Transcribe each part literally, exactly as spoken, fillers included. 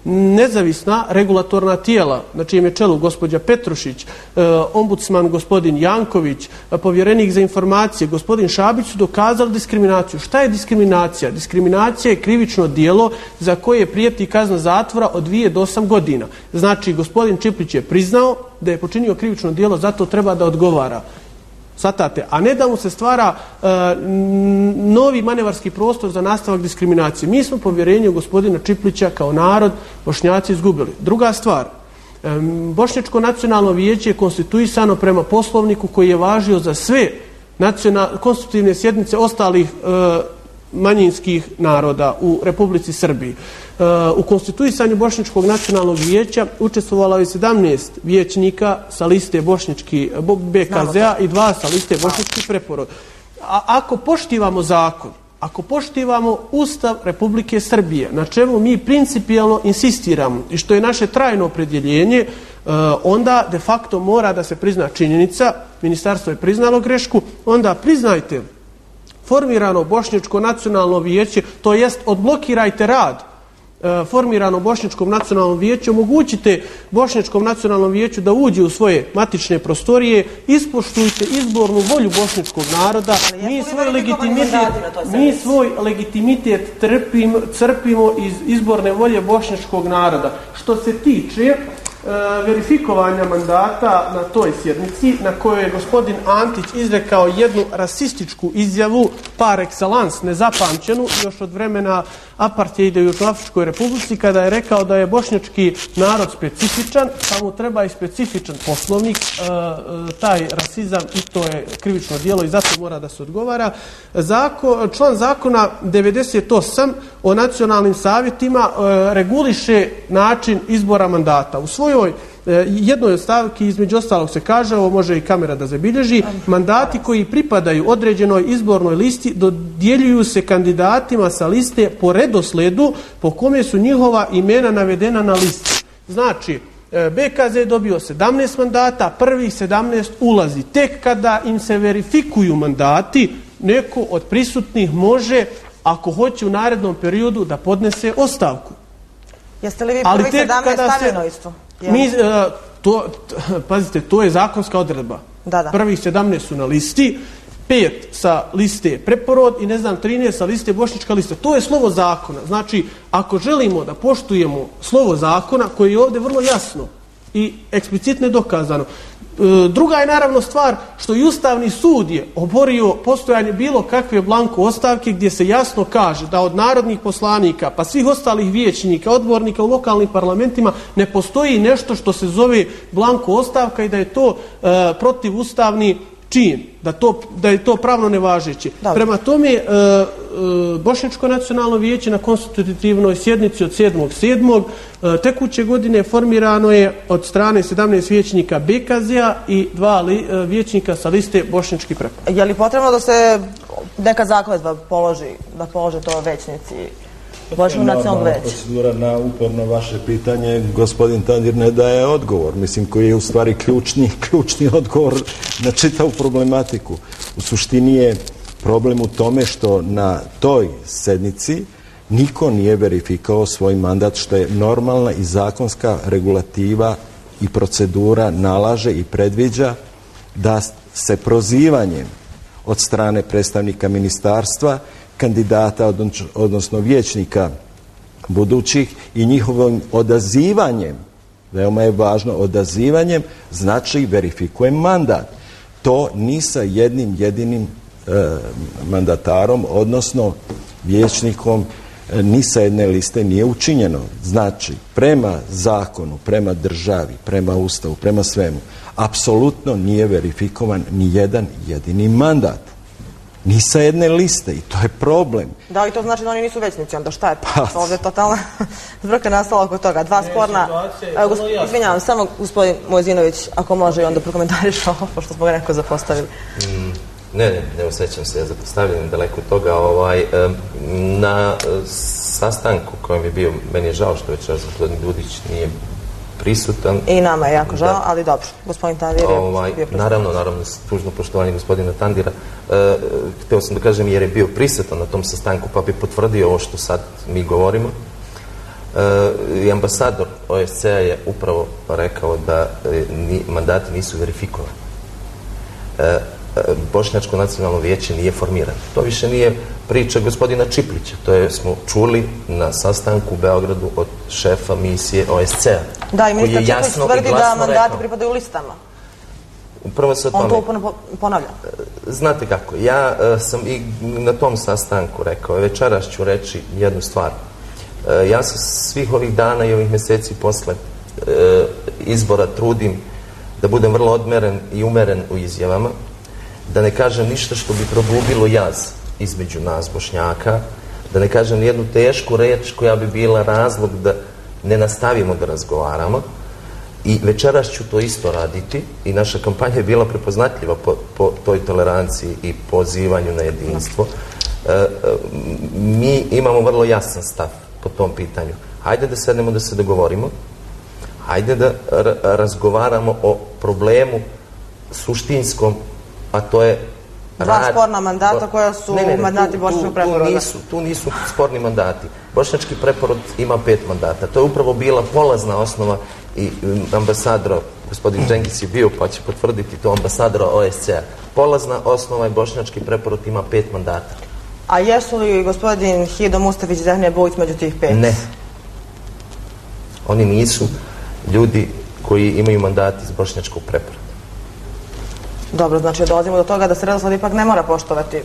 nezavisna regulatorna tijela, na čijem je čelu gospođa Petrušić, ombudsman gospodin Janković, povjerenik za informacije, gospodin Šabić su dokazali diskriminaciju. Šta je diskriminacija? Diskriminacija je krivično djelo za koje prijeti kazna zatvora od dvije do osam godina. Znači, gospodin Čiplić je priznao da je počinio krivično djelo, zato treba da odgovara. Svatate, a ne da mu se stvara e, novi manevarski prostor za nastavak diskriminacije. Mi smo povjerenje u gospodina Čiplića kao narod Bošnjaci izgubili. Druga stvar, e, Bošnjačko nacionalno vijeće je konstituisano prema poslovniku koji je važio za sve konstitutivne sjednice ostalih e, manjinskih naroda u Republici Srbiji. U konstituisanju Bošnjačkog nacionalnog vijeća učestvovalo je sedamnaest vijećnika sa liste Bošnjački B K Z-a i dva sa liste Bošnjački preporod. A ako poštivamo zakon, ako poštivamo Ustav Republike Srbije, na čemu mi principijalno insistiramo i što je naše trajno opredjeljenje, onda de facto mora da se prizna činjenica, ministarstvo je priznalo grešku, onda priznajte formirano Bošnjačko nacionalno vijeće, to jest odblokirajte rad formirano Bošnjačkom nacionalnom vijeću, omogućite Bošnjačkom nacionalnom vijeću da uđe u svoje matične prostorije, ispoštujte izbornu volju bošnjačkog naroda. Mi svoj legitimitet, mi svoj legitimitet trpim, crpimo iz izborne volje bošnjačkog naroda. Što se tiče verifikovanja mandata na toj sjednici na kojoj je gospodin Antić izrekao jednu rasističku izjavu par excellence, nezapamćenu još od vremena apartheida u Južnoafričkoj Republici, kada je rekao da je bošnjački narod specifičan, pa mu treba i specifičan poslovnik. Taj rasizam i to je krivično djelo i zato mora da se odgovara. Zakon, član zakona devedeset osam o nacionalnim savjetima reguliše način izbora mandata. U svojoj jednoj od stavki između ostalog se kaže, ovo može i kamera da zabilježi, mandati koji pripadaju određenoj izbornoj listi dodjeljuju se kandidatima sa liste po redosledu po kome su njihova imena navedena na listi. Znači, B K Z je dobio sedamnaest mandata, prvih sedamnaest ulazi. Tek kada im se verifikuju mandati, neko od prisutnih može, ako hoće u narednom periodu, da podnese ostavku. Jeste li vi prvih sedamnaest stavljeno isto? Mi, to, pazite, to je zakonska odredba. Da, da. Prvih sedamnaest su na listi, pet sa liste preporod i ne znam, trinaest sa liste bošnjačka lista. To je slovo zakona. Znači, ako želimo da poštujemo slovo zakona, koje je ovdje vrlo jasno i eksplicitno dokazano. Druga je naravno stvar što i Ustavni sud je oborio postojanje bilo kakve blanko ostavke gdje se jasno kaže da od narodnih poslanika pa svih ostalih vijećnika, odbornika u lokalnim parlamentima ne postoji nešto što se zove blanko ostavka i da je to e, protivustavni čin, da, to, da je to pravno nevažeće. Dobre. Prema tome, e, e, Bošnjačko nacionalno vijeće na konstitutivnoj sjednici od sedmog sedmog E, tekuće godine formirano je od strane sedamnaest vijećnika B K Z-a i dva li, e, vijećnika sa liste Bošnjački preporod. Je li potrebno da se neka zakletva položi, da polože to većnici Bošnjačkog nacionalnog vijeća? Procedura na uporno vaše pitanje, gospodin Tandir ne daje odgovor, mislim, koji je u stvari ključni, ključni odgovor na čitavu problematiku. U suštini je problem u tome što na toj sednici niko nije verifikao svoj mandat, što je normalna i zakonska regulativa i procedura nalaže i predviđa da se prozivanjem od strane predstavnika ministarstva, kandidata, odnosno vijećnika budućih i njihovim odazivanjem, veoma je važno, odazivanjem znači verifikuje mandat. To ni sa jednim jedinim e, mandatarom, odnosno vijećnikom, ni sa jedne liste nije učinjeno. Znači, prema zakonu, prema državi, prema Ustavu, prema svemu, apsolutno nije verifikovan ni jedan jedini mandat. Ni sa jedne liste i to je problem. Da li to znači da oni nisu većnici? Onda šta je? Pa, ovdje je totalna zbrka nastala oko toga. Dva sporna... Izvinjavam, samo gospodin Mojzinović, ako može i onda prokomentariš ovo, pošto smo ga neko zapostavili. Mm. Ne, ne, ne osjećam se ja zapostavljen daleko od toga. Ovaj, na sastanku kojem je bio, meni je žao što već gospodin Dudić nije prisutan. I nama je jako žao, da. Ali dobro, gospodin Tandir je ovaj, bio prisutan. Naravno, naravno, tužno poštovanje gospodina Tandira. E, htio sam da kažem jer je bio prisutan na tom sastanku, pa bi potvrdio ovo što sad mi govorimo. I ambasador O S C-a je upravo rekao da mandati nisu verifikovani. Bošnjačko nacionalno vijeće nije formirano. To više nije priča gospodina Čiplića. To je, smo čuli na sastanku u Beogradu od šefa misije O S C-a. Da, i ministar Čiplić tvrdi da mandati pripadaju listama. Upravo se o tome... On to ponavlja. Znate kako, ja sam i na tom sastanku rekao, večeras ću reći jednu stvar. Ja se svih ovih dana i ovih mjeseci posle izbora trudim da budem vrlo odmeren i umeren u izjavama, da ne kažem ništa što bi produbilo jaz između nas Bošnjaka, da ne kažem jednu tešku reč koja bi bila razlog da ne nastavimo da razgovaramo. I večeras ću to isto raditi i naša kampanja je bila prepoznatljiva po, po toj toleranciji i pozivanju na jedinstvo. E, mi imamo vrlo jasan stav po tom pitanju. Hajde da sednemo da se dogovorimo, hajde da razgovaramo o problemu suštinskom, a to je Dva rad... sporna mandata koja su ne, ne, ne, mandati bošnjačkog preporoda. Tu nisu, tu nisu sporni mandati. Bošnjački preporod ima pet mandata. To je upravo bila polazna osnova i ambasador, gospodin Džengis je bio, pa će potvrditi to, ambasadora O S C-a. Polazna osnova je bošnjački preporod ima pet mandata. A jesu li gospodin Hido Mustafić i Zehrnija Bojić među tih pet? Ne. Oni nisu ljudi koji imaju mandat iz bošnjačkog preporoda. Dobro, znači dolazimo do toga da se redosled ipak ne mora poštovati.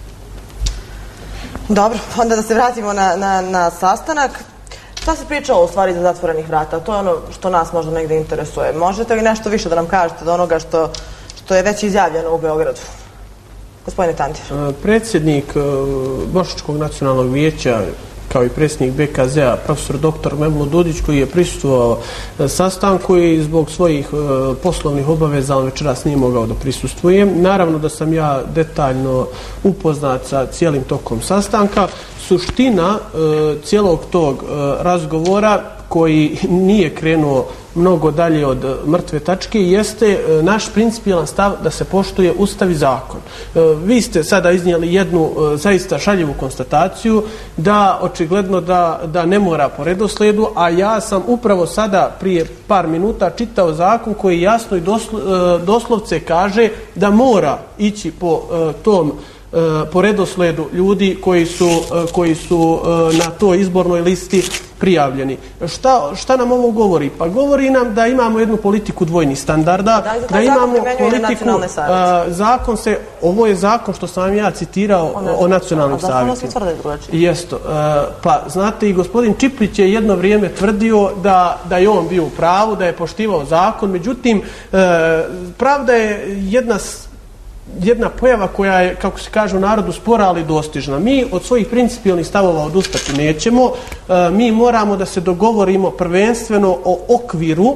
Dobro, onda da se vratimo na, na, na sastanak. Šta se pričalo u stvari za zatvorenih vrata? To je ono što nas možda negde interesuje. Možete li nešto više da nam kažete od onoga što, što je već izjavljeno u Beogradu? Gospodine Tandir. Predsjednik Bošnjačkog nacionalnog vijeća, kao i predsjednik B K Z-a, profesor doktor Memluh Dudić, koji je prisustvovao sastanku i zbog svojih poslovnih obaveza on večeras nije mogao da prisustvuje. Naravno da sam ja detaljno upoznat sa cijelim tokom sastanka. Suština cijelog tog razgovora, koji nije krenuo mnogo dalje od mrtve tačke, jeste naš principijelan stav da se poštuje Ustav i zakon. Vi ste sada iznijeli jednu zaista šaljivu konstataciju da očigledno da, da ne mora po redosledu, a ja sam upravo sada prije par minuta čitao zakon koji jasno i doslo, doslovce kaže da mora ići po tom po redosledu ljudi koji su, koji su na toj izbornoj listi prijavljeni. Šta, šta nam ovo govori? Pa govori nam da imamo jednu politiku dvojnih standarda, da, da imamo politiku, a, zakon se, ovo je zakon što sam vam ja citirao o, o nacionalnim savjetima. Jesto. A, pa znate, i gospodin Čiplić je jedno vrijeme tvrdio da, da je on bio u pravu, da je poštivao zakon, međutim, a, pravda je jedna jedna pojava koja je, kako se kaže u narodu, spora ali dostižna. Mi od svojih principijelnih stavova odustati nećemo. E, mi moramo da se dogovorimo prvenstveno o okviru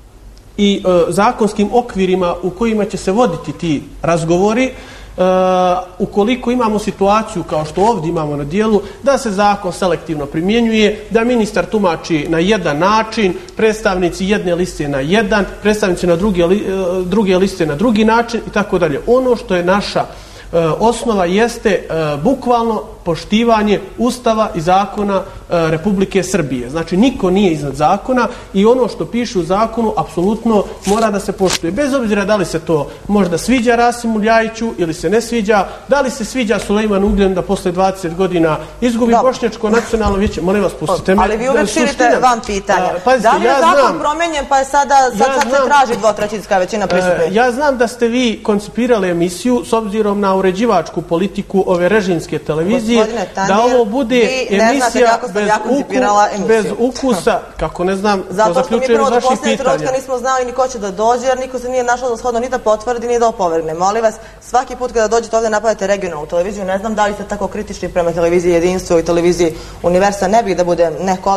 i e, zakonskim okvirima u kojima će se voditi ti razgovori. Uh, ukoliko imamo situaciju kao što ovdje imamo na dijelu, da se zakon selektivno primjenjuje, da ministar tumači na jedan način, predstavnici jedne liste na jedan, predstavnici na druge, li, uh, druge liste na drugi način i tako dalje. Ono što je naša uh, osnova jeste uh, bukvalno poštivanje Ustava i zakona uh, Republike Srbije. Znači, niko nije iznad zakona i ono što piše u zakonu apsolutno mora da se poštuje. Bez obzira da li se to možda sviđa Rasimu Ljajiću ili se ne sviđa, da li se sviđa Sulejmanu Ugljanu da posle dvadeset godina izgubi Dobre. Bošnjačko nacionalno vijeće. Molim vas, pustite me. Ali vi uvek širite van pitanja. A, pazite, da li je ja zakon znam, promenjen pa je sada, sad, ja sad znam, se traži dvotrećinska većina prisutnih? Ja znam da ste vi koncipirali emisiju s obzirom na uređivačku politiku ove režimske televizije, Tandir, da ovo bude emisija bez, ja uku, bez ukusa, kako ne znam, zato što mi prvo do posljednje trenutka nismo znali ni ko će da dođe, jer niko se nije našao za shodno ni da potvrdi, ni da opovrgne. Molim vas, svaki put kada dođete ovdje napadate regionalnu televiziju, ne znam da li ste tako kritični prema televiziji Jedinstvo i televiziji Universa, ne bih da bude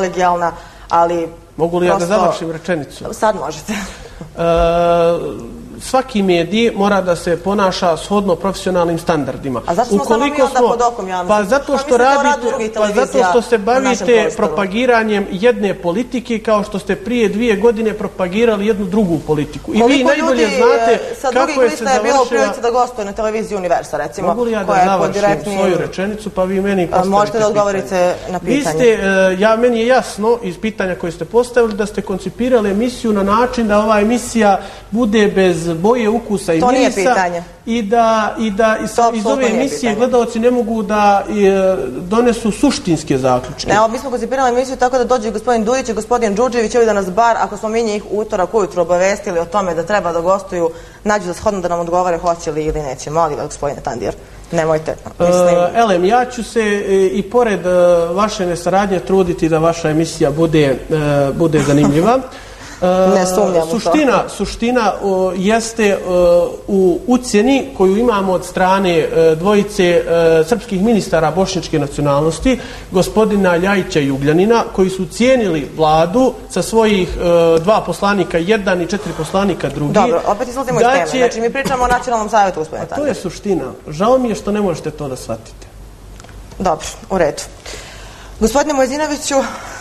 nekolegijalna, ali... Mogu li ja da završim rečenicu? Sad možete. E, svaki medij mora da se ponaša shodno profesionalnim standardima. A zašto smo samo mi onda pod okom javnosti? Pa zato što radite, pa zato što se bavite propagiranjem jedne politike kao što ste prije dvije godine propagirali jednu drugu politiku. I vi najbolje znate kako je se završila... je bilo u prilici da gostuje na televiziji Universa, recimo. Mogu li ja da završim svoju rečenicu, pa vi meni postavite pitanje? Možete da odgovorite na pitanje. Vi ste, ja, meni je jasno iz pitanja koje ste postavili da ste koncipirali emisiju na način da ova emisija bude bez boje, ukusa i mirisa. To nije pitanje. I da, i da iz ove emisije gledalci ne mogu da donesu suštinske zaključke. Ne, mi smo koncipirali emisiju tako da dođe gospodin Dudić i gospodin Đurđević da nas bar, ako smo mi njih utorak ujutro obavestili o tome da treba da gostuju, nađu za shodno da nam odgovore hoće li ili neće. Molim vas, gospodine Tandir, nemojte. Elem, ja ću se i pored vaše nesaradnje truditi da vaša emisija bude zanimljiva. Ne sumnjam u to. Suština, suština o, jeste o, u ucjeni koju imamo od strane o, dvojice o, srpskih ministara bošnjačke nacionalnosti, gospodina Ljajića i Ugljanina, koji su cijenili vladu sa svojih o, dva poslanika, jedan i četiri poslanika drugi. Dobro, opet izlazimo iz teme. Znači, mi pričamo o nacionalnom savjetu, gospodine Tandir. To je suština. Žao mi je što ne možete to da shvatite. Dobro, u redu. Gospodine Mojzinoviću,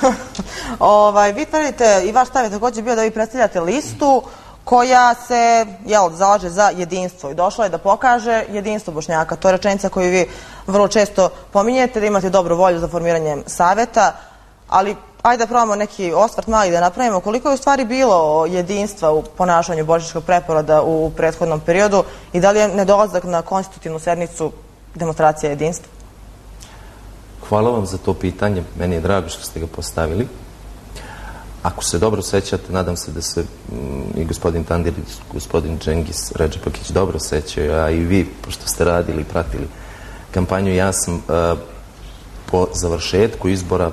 ovaj, vi tvrdite i vaš stav je također bio da vi predstavljate listu koja se jel, zalaže za jedinstvo i došla je da pokaže jedinstvo Bošnjaka. To je rečenica koju vi vrlo često pominjete, da imate dobru volju za formiranjem saveta, ali ajde da probamo neki osvrt mali da napravimo. Koliko je u stvari bilo jedinstva u ponašanju bošnjačkog preporoda u prethodnom periodu i da li je nedolazak na konstitutivnu sednicu demonstracija jedinstva? Hvala vam za to pitanje. Meni je drago što ste ga postavili. Ako se dobro sećate, nadam se da se mm, i gospodin Tandir i gospodin Džengis Redžepakić dobro sećaju, a i vi, pošto ste radili i pratili kampanju, ja sam uh, po završetku izbora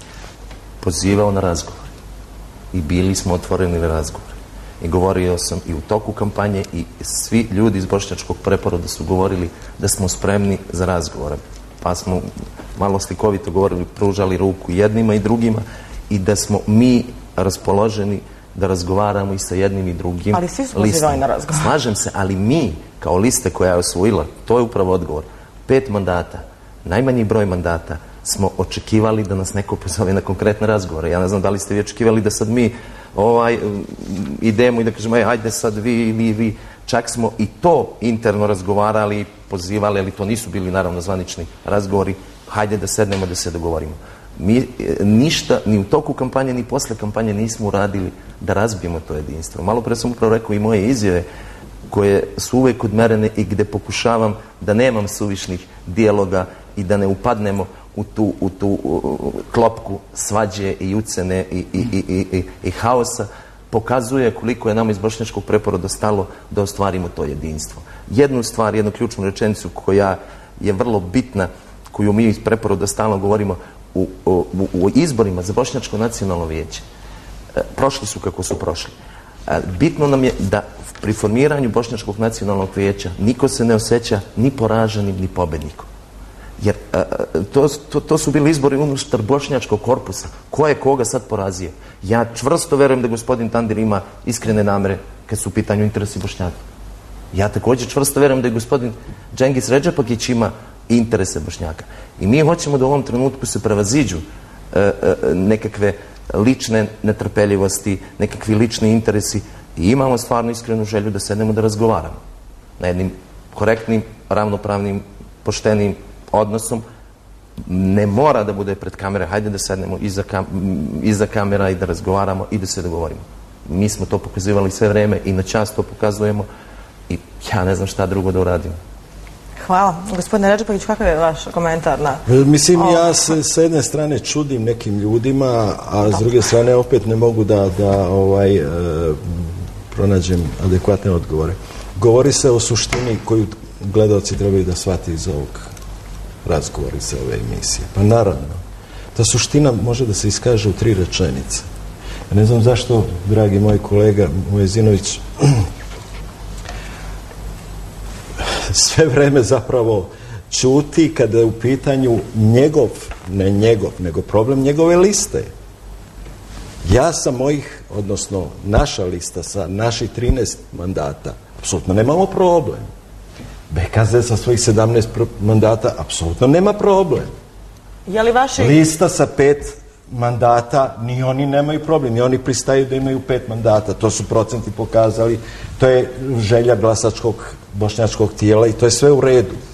pozivao na razgovor. I bili smo otvoreni na razgovor. I govorio sam i u toku kampanje i svi ljudi iz bošnjačkog preporoda su govorili da smo spremni za razgovore. Pa smo malo slikovito govorili, pružali ruku jednima i drugima i da smo mi raspoloženi da razgovaramo i sa jednim i drugim. Ali svi su pozivali na razgovor. Slažem se, ali mi kao liste koja je osvojila, to je upravo odgovor, pet mandata, najmanji broj mandata, smo očekivali da nas neko pozove na konkretne razgovore. Ja ne znam da li ste vi očekivali da sad mi ovaj, idemo i da kažemo, ajde sad vi, vi, vi. Čak smo i to interno razgovarali, pozivali, ali to nisu bili naravno zvanični razgovori. Hajde da sednemo, da se dogovorimo. Mi ništa, ni u toku kampanje, ni posle kampanje nismo uradili da razbijemo to jedinstvo. Malo pre sam upravo rekao i moje izjave koje su uvek odmerene i gde pokušavam da nemam suvišnih dijaloga i da ne upadnemo u tu, u tu u, klopku svađe i ucene i, i, i, i, i, i haosa, pokazuje koliko je nama iz bošnjačkog preporoda stalo da ostvarimo to jedinstvo. Jednu stvar, jednu ključnu rečenicu koja je vrlo bitna, koju mi iz preporoda stalno govorimo u, u, u izborima za bošnjačko nacionalno vijeće. E, prošli su kako su prošli. E, bitno nam je da pri formiranju bošnjačkog nacionalnog vijeća niko se ne osjeća ni poraženim ni pobednikom. Jer e, to, to, to su bili izbori unutar bošnjačkog korpusa. Ko je koga sad porazio? Ja čvrsto verujem da gospodin Tandir ima iskrene namere kad su u pitanju interesi Bošnjaka. Ja također čvrsto verujem da je gospodin Džengis Redžepakić ima interese Bošnjaka. I mi hoćemo da u ovom trenutku se prevaziđu e, e, nekakve lične netrpeljivosti, nekakvi lični interesi i imamo stvarno iskrenu želju da sednemo da razgovaramo na jednim korektnim, ravnopravnim, poštenim odnosom. Ne mora da bude pred kamere, hajde da sednemo iza, kam, iza kamera i da razgovaramo i da se dogovorimo. Mi smo to pokazivali sve vreme i na čast to pokazujemo i ja ne znam šta drugo da uradimo. Hvala. Gospodine Redžepakić, kakav je vaš komentar na... Mislim, ja se s jedne strane čudim nekim ljudima, a s druge strane opet ne mogu da, da ovaj, e, pronađem adekvatne odgovore. Govori se o suštini koju gledalci trebaju da shvati iz ovog razgovora, iz ove emisije. Pa naravno, ta suština može da se iskaže u tri rečenice. Ja ne znam zašto, dragi moj kolega Mojzinović, sve vreme zapravo ćuti kada je u pitanju njegov, ne njegov, nego problem njegove liste. Ja sam mojih, odnosno naša lista sa naših trinaest mandata, apsolutno nemamo problem. B K Z sa svojih sedamnaest mandata apsolutno nema problem. Je li vaši... Lista sa pet mandata, ni oni nemaju problem, ni oni pristaju da imaju pet mandata, to su procenti pokazali, to je želja glasačkog bošnjačkog tijela i to je sve u redu.